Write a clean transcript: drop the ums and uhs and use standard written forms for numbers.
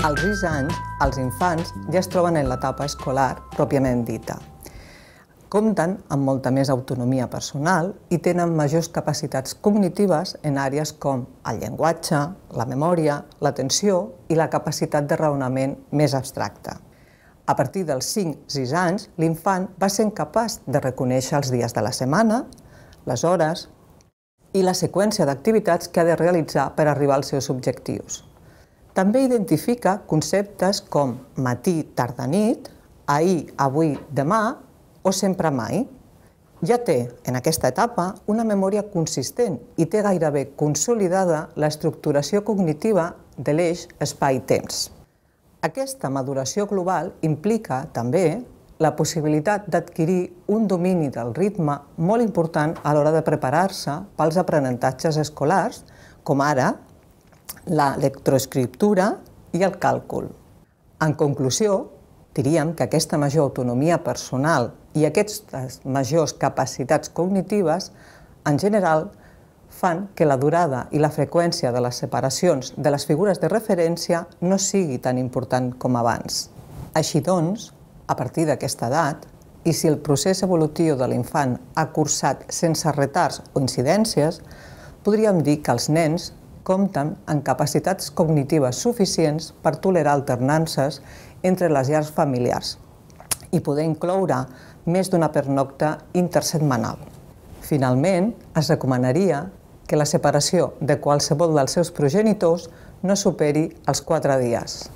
Als 6 anys, els infants ja es troben en l'etapa escolar pròpiament dita. Compten amb molta més autonomia personal i tenen majors capacitats cognitives en àrees com el llenguatge, la memòria, l'atenció i la capacitat de raonament més abstracta. A partir dels 5-6 anys, l'infant va sent capaç de reconèixer els dies de la setmana, les hores i la seqüència d'activitats que ha de realitzar per arribar als seus objectius. També identifica conceptes com matí, tarda, nit, ahir, avui, demà o sempre mai. Ja té, en aquesta etapa, una memòria consistent i té gairebé consolidada l'estructuració cognitiva de l'eix espai-temps. Aquesta maduració global implica, també, la possibilitat d'adquirir un domini del ritme molt important a l'hora de preparar-se pels aprenentatges escolars, com ara la lectoescriptura i el càlcul. En conclusió, diríem que aquesta major autonomia personal i aquestes majors capacitats cognitives, en general, fan que la durada i la freqüència de les separacions de les figures de referència no sigui tan important com abans. Així doncs, a partir d'aquesta edat, i si el procés evolutiu de l'infant ha cursat sense retards o incidències, podríem dir que els nens compten amb capacitats cognitives suficients per tolerar alternances entre les llars familiars i poder incloure més d'una pernocta intersetmanal. Finalment, es recomanaria que la separació de qualsevol dels seus progenitors no superi els 4 dies.